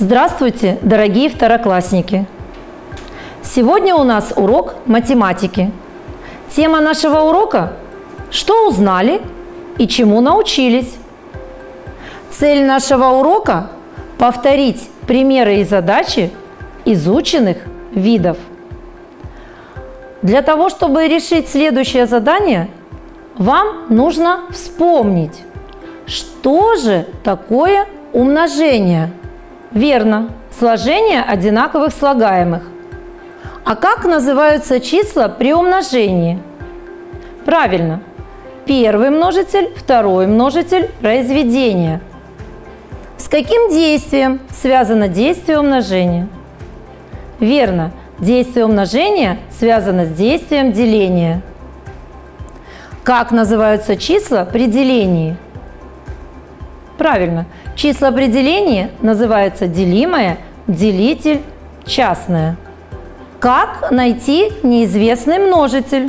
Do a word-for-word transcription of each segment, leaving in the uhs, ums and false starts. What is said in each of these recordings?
Здравствуйте, дорогие второклассники! Сегодня у нас урок математики. Тема нашего урока – что узнали и чему научились. Цель нашего урока – повторить примеры и задачи изученных видов. Для того, чтобы решить следующее задание, вам нужно вспомнить, что же такое умножение. Верно, сложение одинаковых слагаемых. А как называются числа при умножении? Правильно, первый множитель, второй множитель произведения. С каким действием связано действие умножения? Верно, действие умножения связано с действием деления. Как называются числа при делении? Правильно, числа при делении называются делимое, делитель, частное. Как найти неизвестный множитель?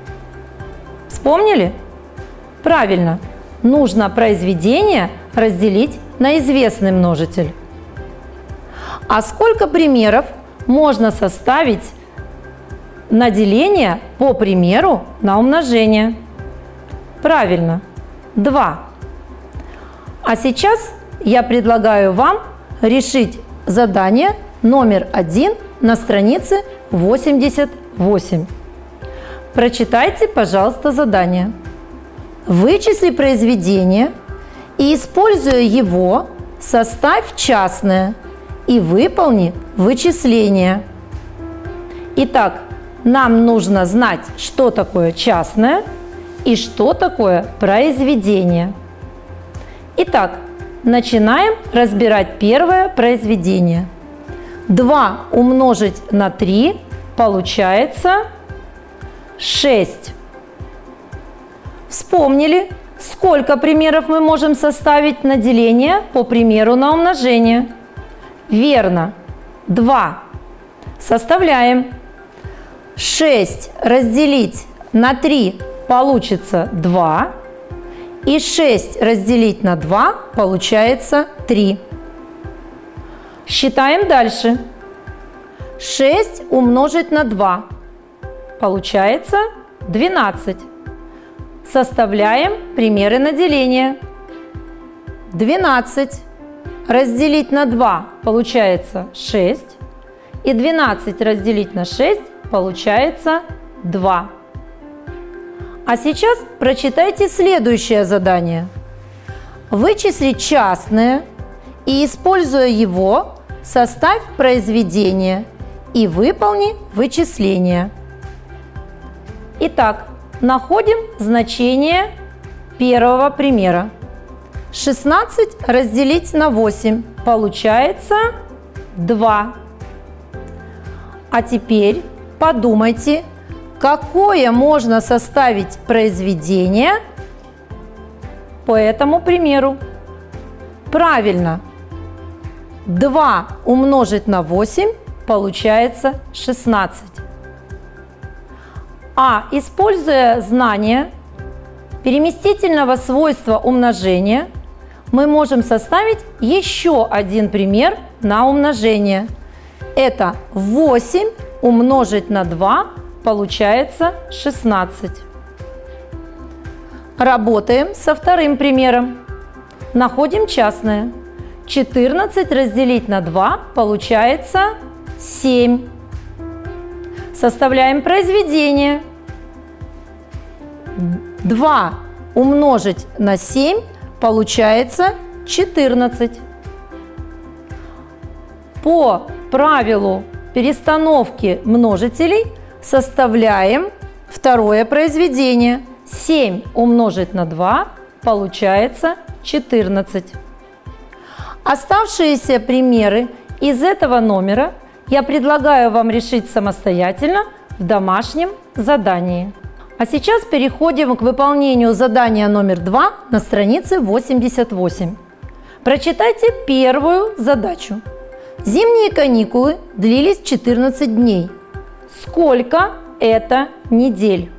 Вспомнили? Правильно, нужно произведение разделить на известный множитель. А сколько примеров можно составить на деление по примеру на умножение? Правильно, два. А сейчас я предлагаю вам решить задание номер один на странице восемьдесят восемь. Прочитайте, пожалуйста, задание. Вычисли произведение и, используя его, составь частное и выполни вычисление. Итак, нам нужно знать, что такое частное и что такое произведение. Итак, начинаем разбирать первое произведение. два умножить на три получается шесть. Вспомнили, сколько примеров мы можем составить на деление по примеру на умножение? Верно, два. Составляем. шесть разделить на три получится два. И шесть разделить на два получается три. Считаем дальше. шесть умножить на два получается двенадцать. Составляем примеры на деление. двенадцать разделить на два получается шесть. И двенадцать разделить на шесть получается два. А сейчас прочитайте следующее задание. Вычисли частное и, используя его, составь произведение и выполни вычисление. Итак, находим значение первого примера. шестнадцать разделить на восемь получается два. А теперь подумайте, какое можно составить произведение по этому примеру? Правильно, два умножить на восемь получается шестнадцать. А используя знание переместительного свойства умножения, мы можем составить еще один пример на умножение. Это восемь умножить на два получается шестнадцать. Работаем со вторым примером. Находим частное. четырнадцать разделить на два получается семь. Составляем произведение. два умножить на семь получается четырнадцать. По правилу перестановки множителей составляем второе произведение. семь умножить на два получается четырнадцать. Оставшиеся примеры из этого номера я предлагаю вам решить самостоятельно в домашнем задании. А сейчас переходим к выполнению задания номер два на странице восемьдесят восемь. Прочитайте первую задачу. Зимние каникулы длились четырнадцать дней. Сколько это недель?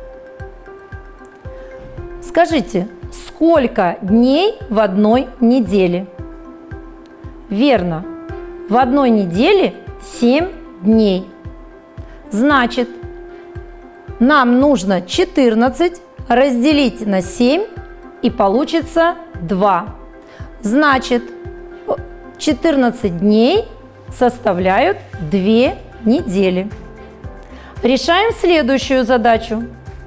Скажите, сколько дней в одной неделе? Верно, В одной неделе семь дней. Значит, нам нужно четырнадцать разделить на семь, и получится два. Значит, четырнадцать дней составляют две недели. Решаем следующую задачу.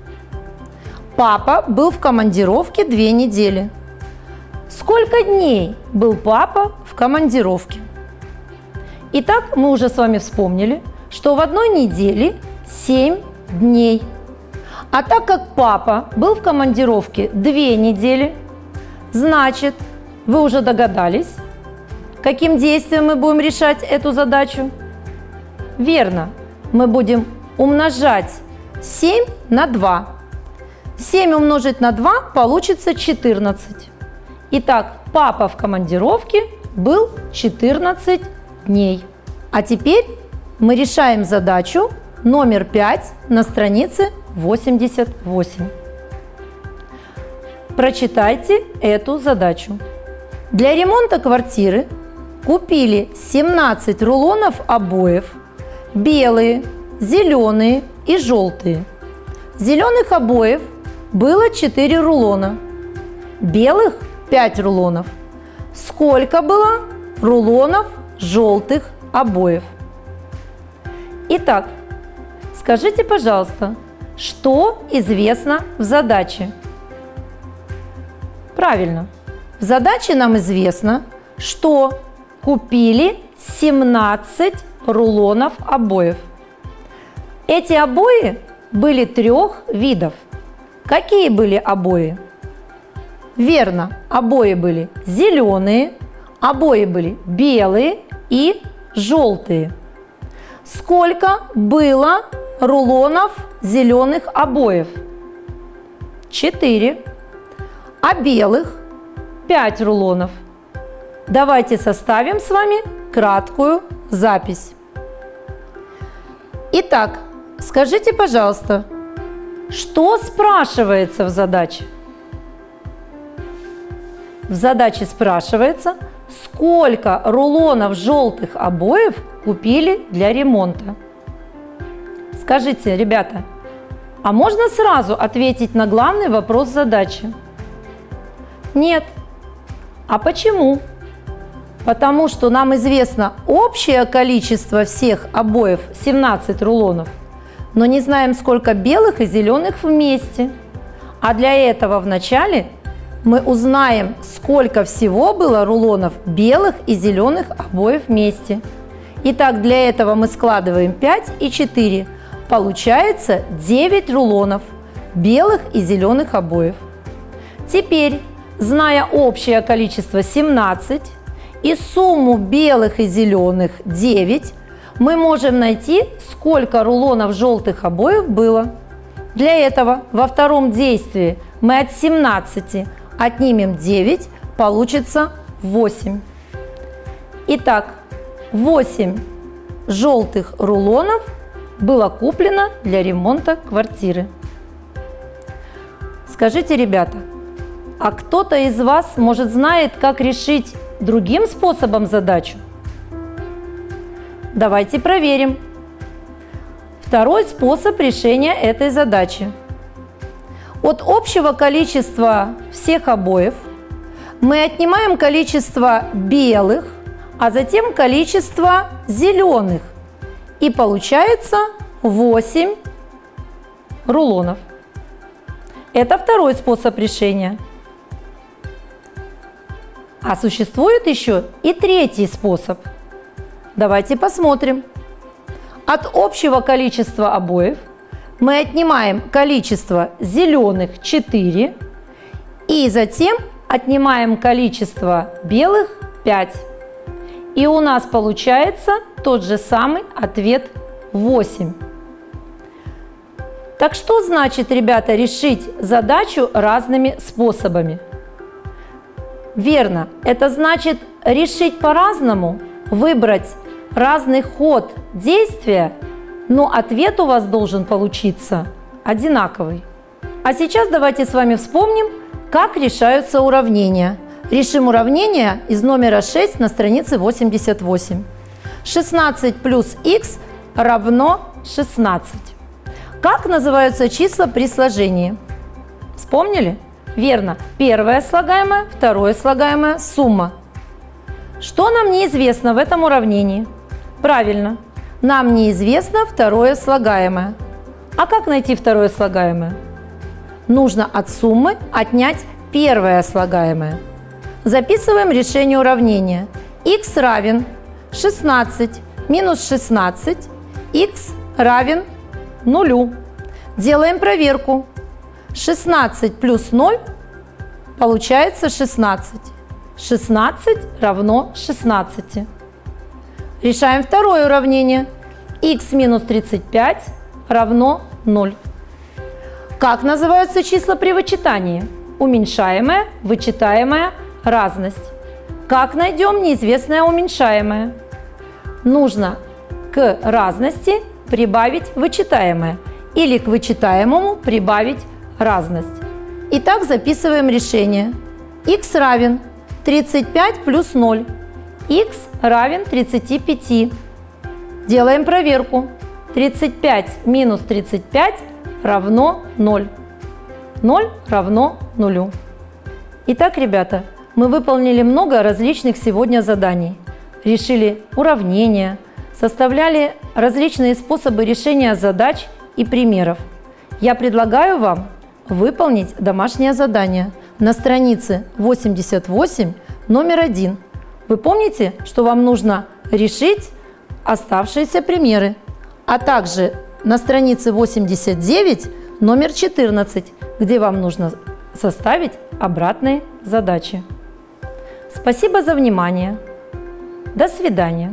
Папа был в командировке две недели. Сколько дней был папа в командировке? Итак, мы уже с вами вспомнили, что в одной неделе семь дней. А так как папа был в командировке две недели, значит, вы уже догадались, каким действием мы будем решать эту задачу? Верно, мы будем умножать семь на два. семь умножить на два получится четырнадцать. Итак, папа в командировке был четырнадцать дней. А теперь мы решаем задачу номер пять на странице восемьдесят восемь. Прочитайте эту задачу. Для ремонта квартиры купили семнадцать рулонов обоев, белые, зеленые и желтые. Зеленых обоев было четыре рулона, белых пять рулонов. Сколько было рулонов желтых обоев? Итак, скажите, пожалуйста, что известно в задаче? Правильно, в задаче нам известно, что купили семнадцать рулонов обоев. Эти обои были трех видов. Какие были обои? Верно, обои были зеленые, обои были белые и желтые. Сколько было рулонов зеленых обоев? четыре. А белых? пять рулонов. Давайте составим с вами краткую запись. Итак, скажите, пожалуйста, что спрашивается в задаче? В задаче спрашивается, сколько рулонов желтых обоев купили для ремонта. Скажите, ребята, а можно сразу ответить на главный вопрос задачи? Нет. А почему? Потому что нам известно общее количество всех обоев семнадцать рулонов, но не знаем, сколько белых и зеленых вместе. А для этого вначале мы узнаем, сколько всего было рулонов белых и зеленых обоев вместе. Итак, для этого мы складываем пять и четыре. Получается девять рулонов белых и зеленых обоев. Теперь, зная общее количество семнадцать и сумму белых и зеленых девять, мы можем найти, сколько рулонов желтых обоев было. Для этого во втором действии мы от семнадцати отнимем девять, получится восемь. Итак, восемь желтых рулонов было куплено для ремонта квартиры. Скажите, ребята, а кто-то из вас, может, знает, как решить другим способом задачу? Давайте проверим. Второй способ решения этой задачи. От общего количества всех обоев мы отнимаем количество белых, а затем количество зеленых. И получается восемь рулонов. Это второй способ решения. А существует еще и третий способ. Давайте посмотрим. От общего количества обоев мы отнимаем количество зеленых четыре и затем отнимаем количество белых пять. И у нас получается тот же самый ответ восемь. Так что значит, ребята, решить задачу разными способами? Верно, это значит решить по-разному, выбрать разный ход действия, но ответ у вас должен получиться одинаковый. А сейчас давайте с вами вспомним, как решаются уравнения. Решим уравнение из номера шесть на странице восемьдесят восемь. шестнадцать плюс х равно шестнадцать. Как называются числа при сложении? Вспомнили? Верно. Первое слагаемое, второе слагаемое, сумма. Что нам неизвестно в этом уравнении? Правильно. Нам неизвестно второе слагаемое. А как найти второе слагаемое? Нужно от суммы отнять первое слагаемое. Записываем решение уравнения. Х равен шестнадцать минус шестнадцать, х равен нулю. Делаем проверку. шестнадцать плюс ноль получается шестнадцать. шестнадцать равно шестнадцати. Решаем второе уравнение. Х минус тридцать пять равно ноль. Как называются числа при вычитании? Уменьшаемая, вычитаемая, разность. Как найдем неизвестное уменьшаемое? Нужно к разности прибавить вычитаемое или к вычитаемому прибавить разность. Итак, записываем решение. Х равен тридцать пять плюс ноль. Х равен тридцати пяти. Делаем проверку. тридцать пять минус тридцать пять равно ноль. ноль равно нулю. Итак, ребята, мы выполнили много различных сегодня заданий. Решили уравнения, составляли различные способы решения задач и примеров. Я предлагаю вам выполнить домашнее задание на странице восемьдесят восемь, номер один. Вы помните, что вам нужно решить оставшиеся примеры, а также на странице восемьдесят девять, номер четырнадцать, где вам нужно составить обратные задачи. Спасибо за внимание. До свидания.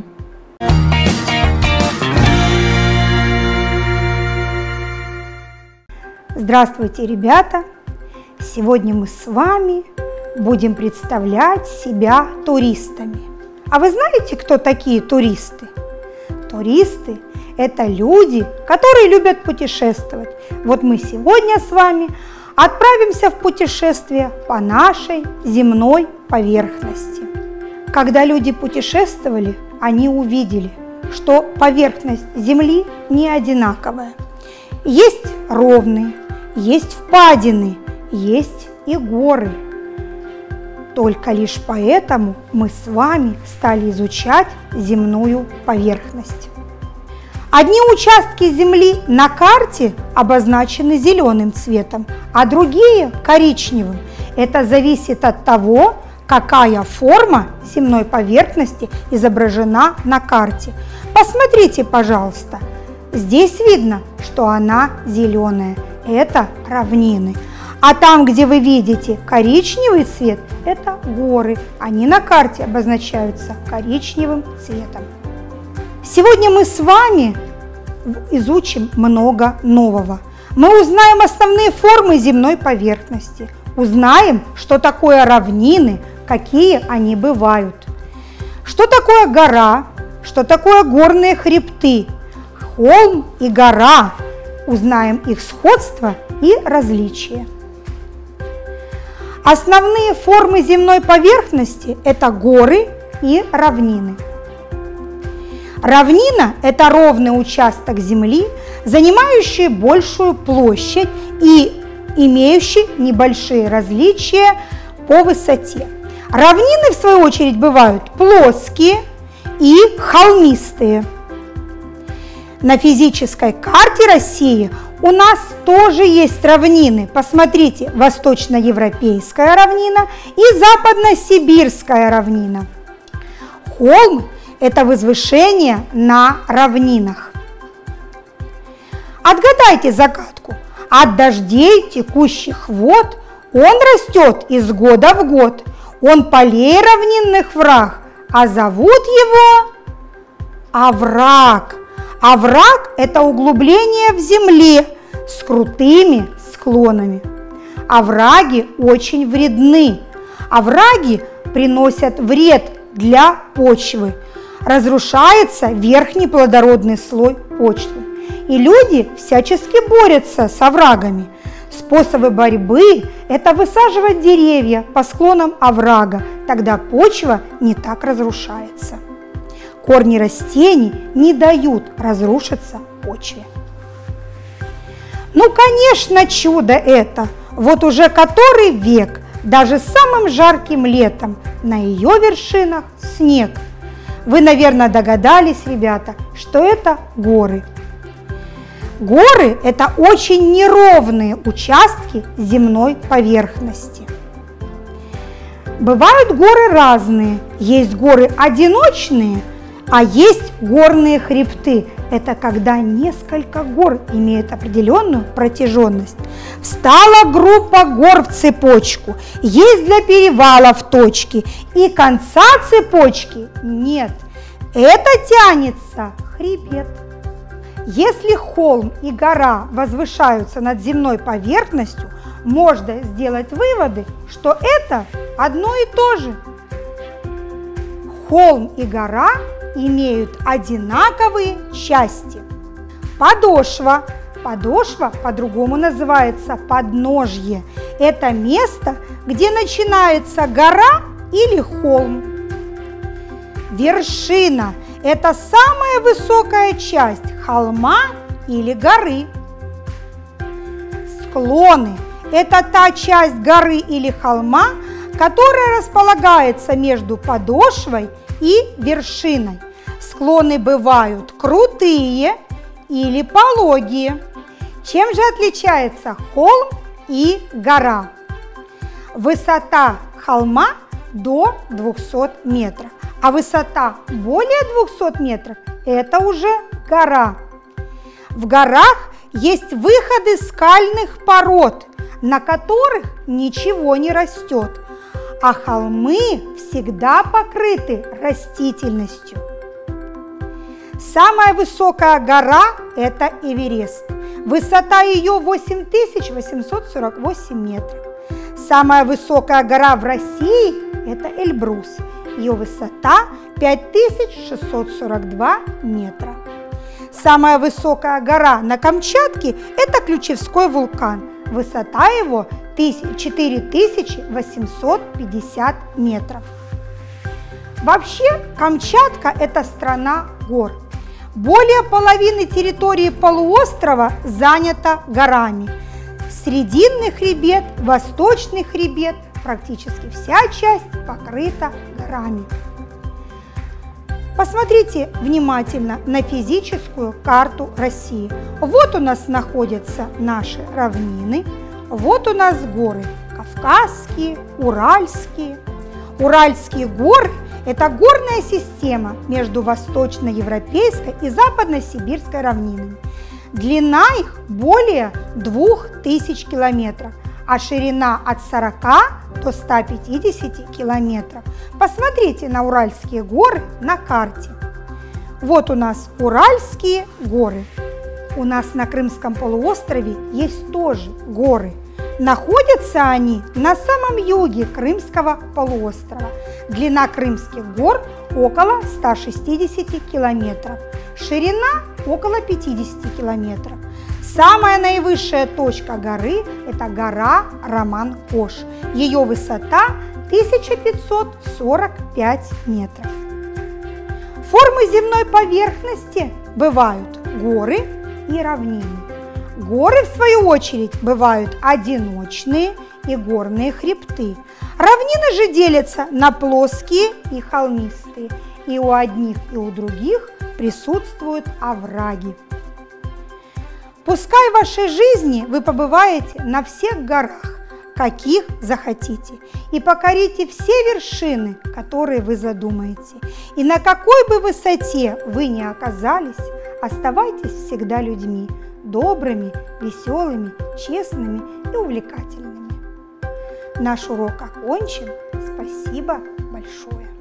Здравствуйте, ребята! Сегодня мы с вами будем представлять себя туристами. А вы знаете, кто такие туристы? Туристы – это люди, которые любят путешествовать. Вот мы сегодня с вами отправимся в путешествие по нашей земной поверхности. Когда люди путешествовали, они увидели, что поверхность Земли не одинаковая. Есть ровные, есть впадины, есть и горы. Только лишь поэтому мы с вами стали изучать земную поверхность. Одни участки Земли на карте обозначены зеленым цветом, а другие – коричневым. Это зависит от того, какая форма земной поверхности изображена на карте. Посмотрите, пожалуйста. Здесь видно, что она зеленая. Это равнины. А там, где вы видите коричневый цвет, это горы. Они на карте обозначаются коричневым цветом. Сегодня мы с вами изучим много нового. Мы узнаем основные формы земной поверхности. Узнаем, что такое равнины, какие они бывают. Что такое гора, что такое горные хребты. Холм и гора. Узнаем их сходство и различия. Основные формы земной поверхности – это горы и равнины. Равнина – это ровный участок земли, занимающий большую площадь и имеющий небольшие различия по высоте. Равнины, в свою очередь, бывают плоские и холмистые. На физической карте России у нас тоже есть равнины. Посмотрите, восточноевропейская равнина и западносибирская равнина. Холм – это возвышение на равнинах. Отгадайте загадку. От дождей текущих вод он растет из года в год. Он полей равнинных враг, а зовут его овраг. Овраг – это углубление в земле с крутыми склонами. Овраги очень вредны. Овраги приносят вред для почвы. Разрушается верхний плодородный слой почвы. И люди всячески борются с оврагами. Способы борьбы – это высаживать деревья по склонам оврага, тогда почва не так разрушается. Корни растений не дают разрушиться почве. Ну, конечно, чудо это! Вот уже который век, даже самым жарким летом, на ее вершинах снег. Вы, наверное, догадались, ребята, что это горы. Горы – это очень неровные участки земной поверхности. Бывают горы разные. Есть горы одиночные, а есть горные хребты. Это когда несколько гор имеют определенную протяженность. Встала группа гор в цепочку, есть для перевалов точки, и конца цепочки нет. Это тянется хребет. Если холм и гора возвышаются над земной поверхностью, можно сделать выводы, что это одно и то же. Холм и гора имеют одинаковые части. Подошва. Подошва по-другому называется подножье. Это место, где начинается гора или холм. Вершина – это самая высокая часть холма или горы. Склоны – это та часть горы или холма, которая располагается между подошвой и вершиной. Склоны бывают крутые или пологие. Чем же отличается холм и гора? Высота холма до двухсот метров, а высота более двухсот метров – это уже гора. В горах есть выходы скальных пород, на которых ничего не растет, а холмы всегда покрыты растительностью. Самая высокая гора – это Эверест. Высота ее восемь тысяч восемьсот сорок восемь метров. Самая высокая гора в России – это Эльбрус. Ее высота пять тысяч шестьсот сорок два метра. Самая высокая гора на Камчатке – это Ключевской вулкан. Высота его четыре тысячи восемьсот пятьдесят метров. Вообще, Камчатка – это страна гор. Более половины территории полуострова занята горами. Срединный хребет, восточный хребет, практически вся часть покрыта горами. Посмотрите внимательно на физическую карту России. Вот у нас находятся наши равнины, вот у нас горы Кавказские, Уральские. Уральские горы – это горная система между восточноевропейской и западно-сибирской равнинами. Длина их более двух тысяч километров, а ширина от сорока до ста пятидесяти километров. Посмотрите на Уральские горы на карте. Вот у нас Уральские горы. У нас на Крымском полуострове есть тоже горы. Находятся они на самом юге Крымского полуострова. Длина Крымских гор около ста шестидесяти километров, ширина около пятидесяти километров. Самая наивысшая точка горы – это гора Роман-Кош. Ее высота тысяча пятьсот сорок пять метров. Формы земной поверхности бывают горы и равнины. Горы, в свою очередь, бывают одиночные и горные хребты. Равнины же делятся на плоские и холмистые. И у одних, и у других присутствуют овраги. Пускай в вашей жизни вы побываете на всех горах, каких захотите, и покорите все вершины, которые вы задумаете. И на какой бы высоте вы ни оказались, оставайтесь всегда людьми, добрыми, веселыми, честными и увлекательными. Наш урок окончен. Спасибо большое.